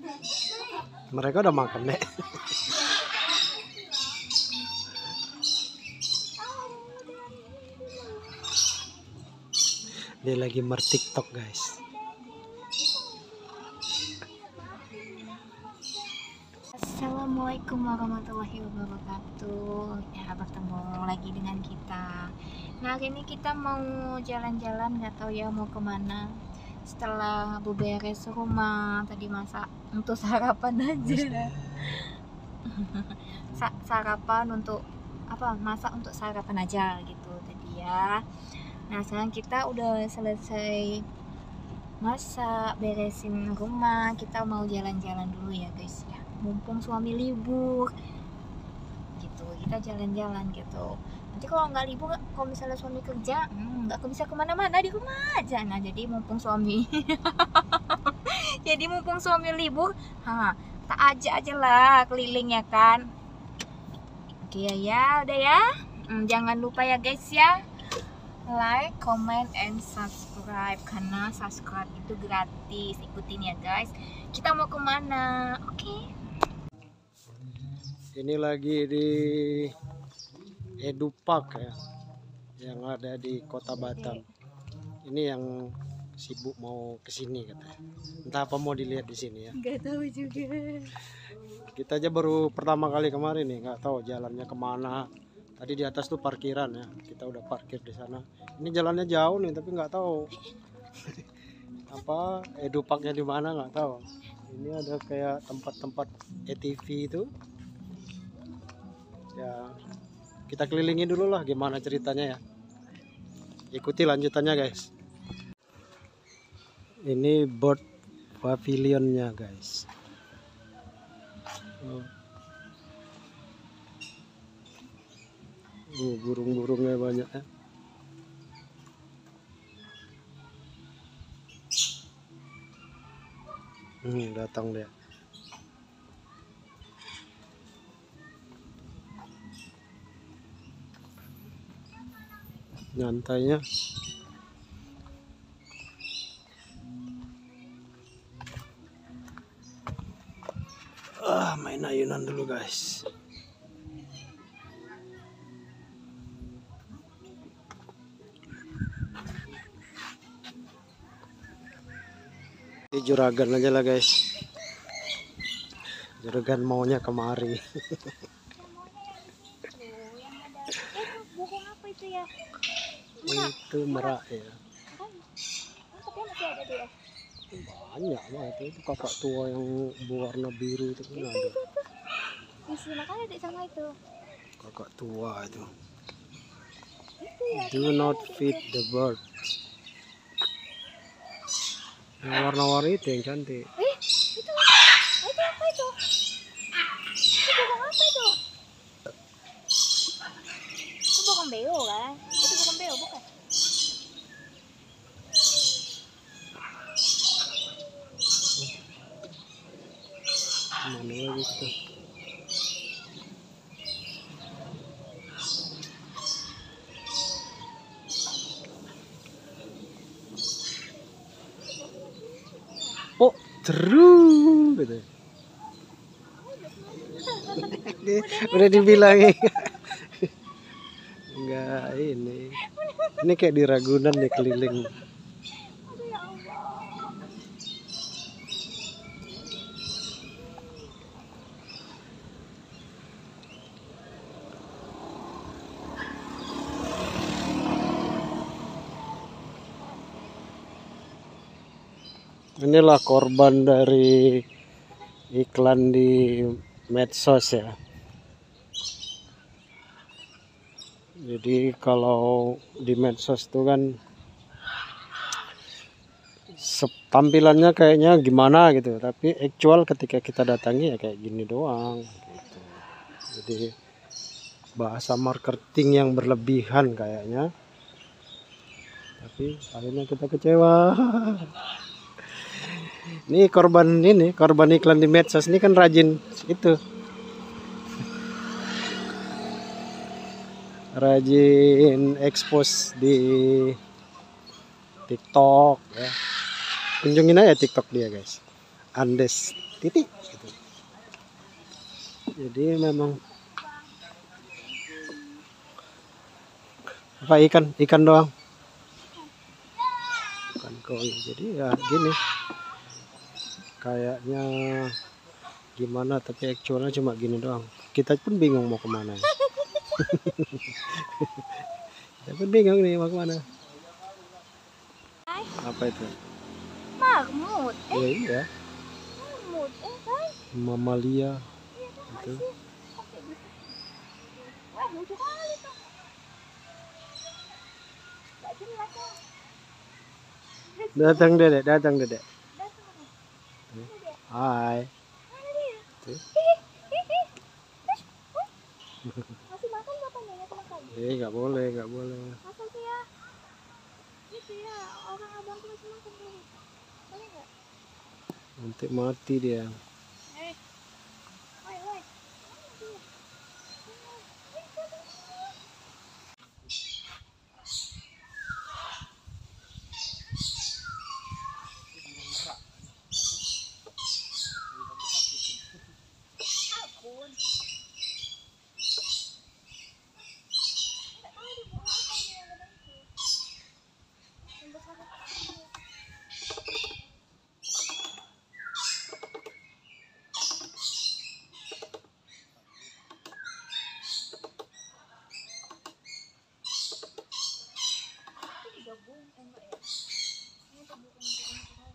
Mereka udah makan nek. Dia lagi TikTok guys. Assalamualaikum warahmatullahi wabarakatuh. Ya, bertemu lagi dengan kita. Nah, hari ini kita mau jalan-jalan, nggak tahu ya mau kemana. Setelah beberes rumah tadi, masak untuk sarapan aja. Sarapan untuk apa? Masak untuk sarapan aja gitu tadi ya. Nah, sekarang kita udah selesai masak, beresin rumah. Kita mau jalan-jalan dulu ya guys ya. Mumpung suami libur gitu, kita jalan-jalan gitu. Nanti kalau nggak libur, kalau misalnya suami kerja, nggak bisa kemana-mana, di rumah aja. Nah, jadi mumpung suami jadi mumpung suami libur, tak aja lah keliling ya kan. Oke ya, udah ya. Jangan lupa ya guys ya, like, comment, and subscribe, karena subscribe itu gratis. Ikutin ya guys. Kita mau kemana? Oke. Ini lagi di Edu Park ya, yang ada di Kota Batam. Ini yang sibuk mau kesini katanya. Entah apa mau dilihat di sini ya. Nggak tahu juga. Kita aja baru pertama kali kemarin nih, nggak tahu jalannya kemana. Tadi di atas tuh parkiran ya, kita udah parkir di sana. Ini jalannya jauh nih, tapi nggak tahu apa Edu Parknya di mana, nggak tahu. Ini ada kayak tempat-tempat ATV itu. Ya, kita kelilingi dulu lah gimana ceritanya ya. Ikuti lanjutannya guys. Ini bird pavilionnya guys. Burung-burungnya banyak ya. Datang dia. Nyantainya. Main ayunan dulu guys. Di juragan aja lah guys. Juragan maunya kemari. Burung apa itu ya? Itu merak ya. Tapi masih ada dia. Banyak lah itu kakak tua yang berwarna biru itu kan ada. Isi makanya ada sama itu. Kakak tua itu. Do not feed the bird. Yang warna-warni itu yang cantik. Itu apa itu? Itu burung apa itu? Itu burung beo kan? Itu burung beo bukan? Mana lagi kita? Oh, seru gitu. Udah dibilangin. Enggak ini. Ini kayak di Ragunan nih keliling. Inilah korban dari iklan di medsos ya. Jadi kalau di medsos itu kan tampilannya kayaknya gimana gitu, tapi actual ketika kita datangi ya kayak gini doang gitu. Jadi bahasa marketing yang berlebihan kayaknya, tapi akhirnya kita kecewa. Ini korban iklan di medsos ini kan rajin itu, rajin expose di TikTok ya. Kunjungin aja TikTok dia guys, Andes titik gitu. Jadi memang apa, ikan doang, ikan koi. Jadi ya gini, kayaknya gimana, tapi actualnya cuma gini doang. Kita pun bingung mau kemana. Kita pun bingung nih mau kemana. Apa itu? Marmut. Ya iya, Marmut. Kan? mamalia Iya kan, itu. masih pakai gitu. Wah, lucu kali tuh. Gak jelas ya. Datang dedek, datang dedek. Datang. Mana dia? Hai. Mana dia? Tuh. Masih makan kapan ya? Nggak makan. Nggak boleh, nggak boleh. Masa sih ya? Gitu ya, orang abang tuh masih makan dulu. Boleh nggak? Nanti mati dia. Woi, woi. Mana dia? Ampun. Nggak tahu dia mau apa nih yang ada itu. Yang besar itu. Itu digabung, enggak ya? Ini tuh burung-burung keren.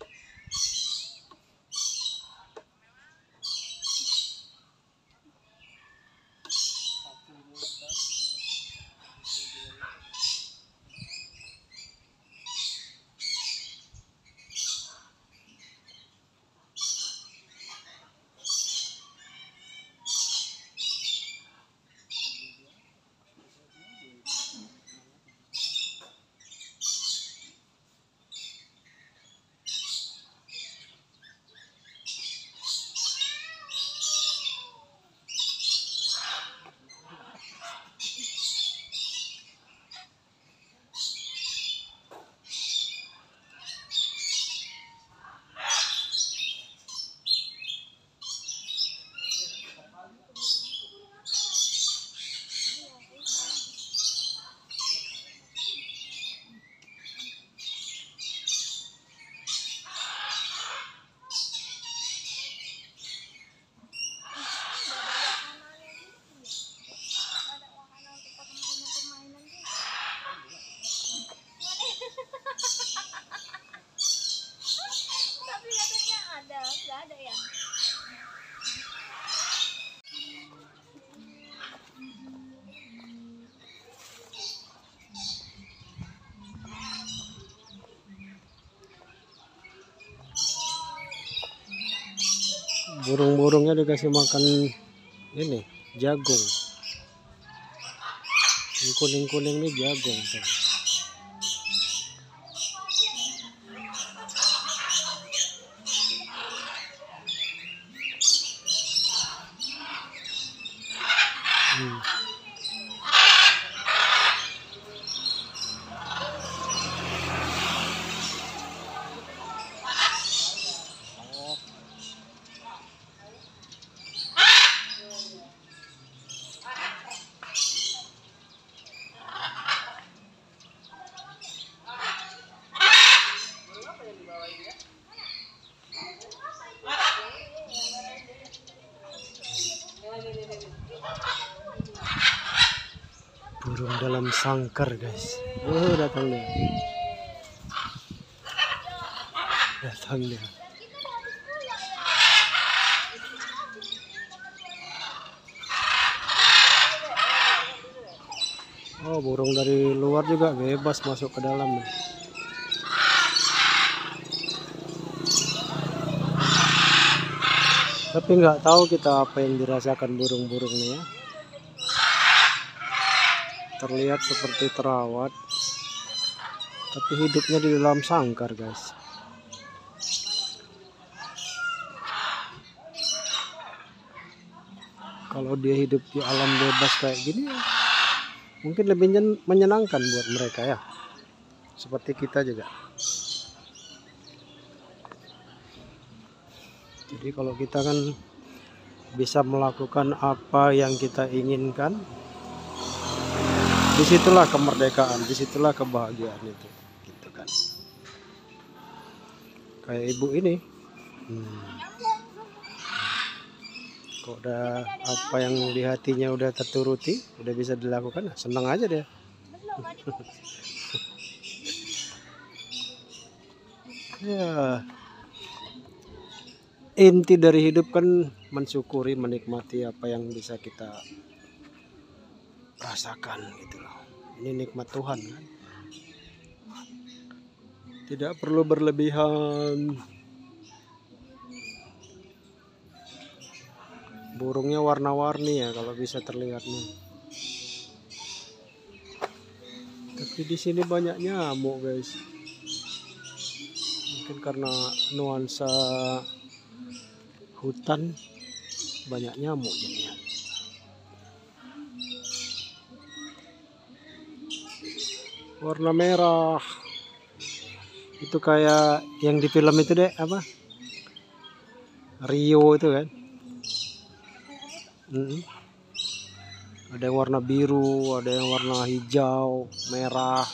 Ada wahana untuk permainan-permainan gitu. Tapi katanya ada, nggak ada ya? Burung-burungnya dikasih makan ini jagung. Yang kuning-kuning ini jagung tuh. Burung dalam sangkar, guys. Datang dia. Datang dia. Oh, burung dari luar juga bebas masuk ke dalam nih. Tapi nggak tahu kita apa yang dirasakan burung-burung nih ya. Terlihat seperti terawat, tapi hidupnya di dalam sangkar, guys. Kalau dia hidup di alam bebas kayak gini, mungkin lebih menyenangkan buat mereka ya. Seperti kita juga. Jadi kalau kita kan bisa melakukan apa yang kita inginkan, disitulah kemerdekaan, disitulah kebahagiaan itu, gitu kan. Kayak ibu ini, kok udah apa yang di hatinya udah terturuti, udah bisa dilakukan, senang aja dia. Ya, inti dari hidup kan mensyukuri, menikmati apa yang bisa kita rasakan gitu loh. Ini nikmat Tuhan kan. Tidak perlu berlebihan. Burungnya warna-warni ya kalau bisa terlihat nih. Tapi di sini banyak nyamuk guys. Mungkin karena nuansa hutan banyak nyamuk jadinya. Warna merah. Itu kayak yang di film itu deh, apa? Rio itu kan. Ada yang warna biru, ada yang warna hijau, merah.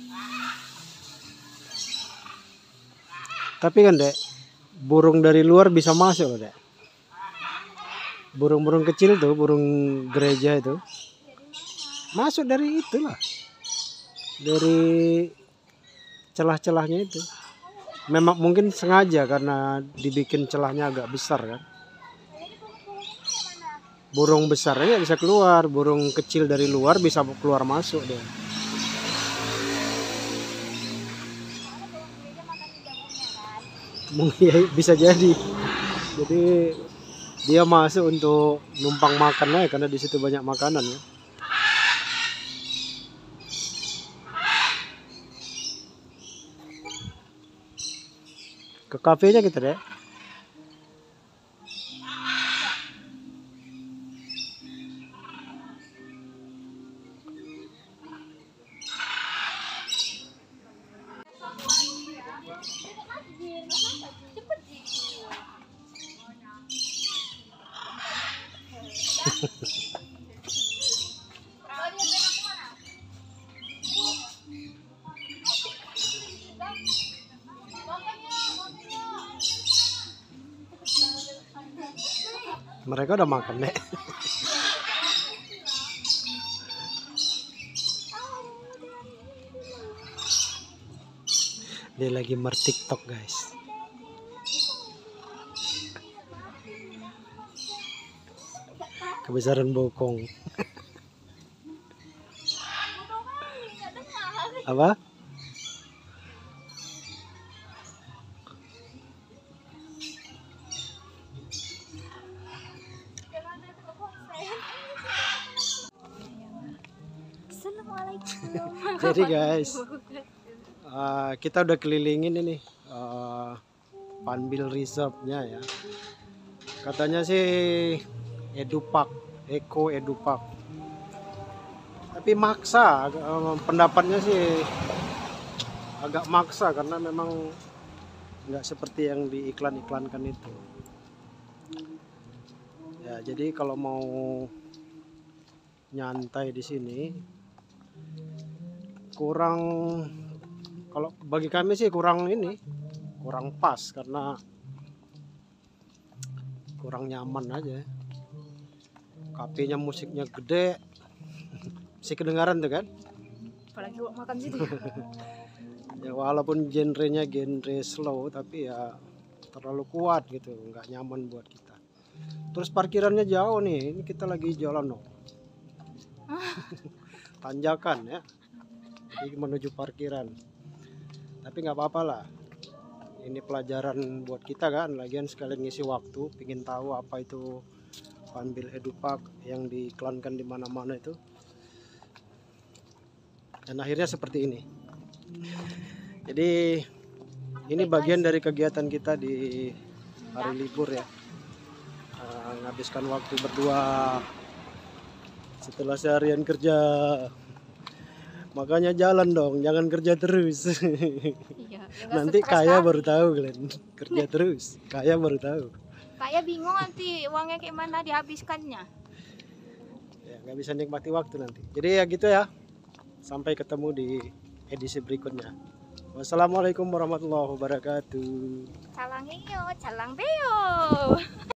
Tapi kan dek, burung dari luar bisa masuk loh dek. Burung-burung kecil tuh, burung gereja itu masuk dari itulah, dari celah-celahnya itu. Memang mungkin sengaja karena dibikin celahnya agak besar kan. Burung besar aja bisa keluar, burung kecil dari luar bisa keluar masuk deh. Mungkin bisa jadi. Jadi dia masuk untuk numpang makan aja karena di situ banyak makanan ya. Ke kafenya kita deh. Mereka udah makan deh. Dia lagi TikTok guys. Kebesaran bokong. Apa? Jadi guys, kita udah kelilingin ini Panbil Reserve-nya ya. Katanya sih Edupark, Eko Edupark. Tapi maksa, pendapatnya sih agak maksa karena memang nggak seperti yang diiklan-iklankan itu. Ya, jadi kalau mau nyantai di sini kurang, kalau bagi kami sih kurang pas karena kurang nyaman aja. Kafenya musiknya gede, masih kedengaran tuh kan? Apalagi buat makan situ. Ya walaupun genrenya genre slow tapi ya terlalu kuat gitu, nggak nyaman buat kita. Terus parkirannya jauh nih, ini kita lagi jalan dong. Tanjakan ya, jadi menuju parkiran. Tapi nggak apa-apa lah, ini pelajaran buat kita kan, lagian sekalian ngisi waktu, pingin tahu apa itu Panbil Edupark yang diiklankan di mana-mana itu. Dan akhirnya seperti ini. Jadi ini bagian dari kegiatan kita di hari libur ya, menghabiskan waktu berdua setelah seharian kerja. Makanya jalan dong, jangan kerja terus. Iya, Nanti kaya baru tahu kalian, kerja terus kaya baru tahu. Kayak bingung nanti uangnya kayak mana dihabiskannya. Ya, nggak bisa nikmati waktu nanti. Jadi ya gitu ya. Sampai ketemu di edisi berikutnya. Wassalamualaikum warahmatullahi wabarakatuh. Calang iyo, calang beo.